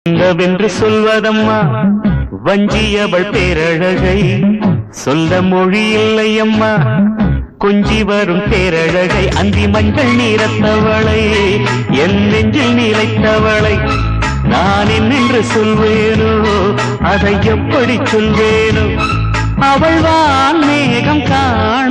என்னவென்று சொல்வதம்மா வஞ்சியவள் பேரழகை சொல்ல மொழி இல்லையம்மா கொஞ்சி வரும் பேரழகை அந்தி மஞ்சள் நீரத்தவளை என் நெஞ்சில் நிலைத்தவளை நான் என்னென்று சொல்வேனோ அதை எப்படி சொல்வேனோ அவள் வான் மேகம் காண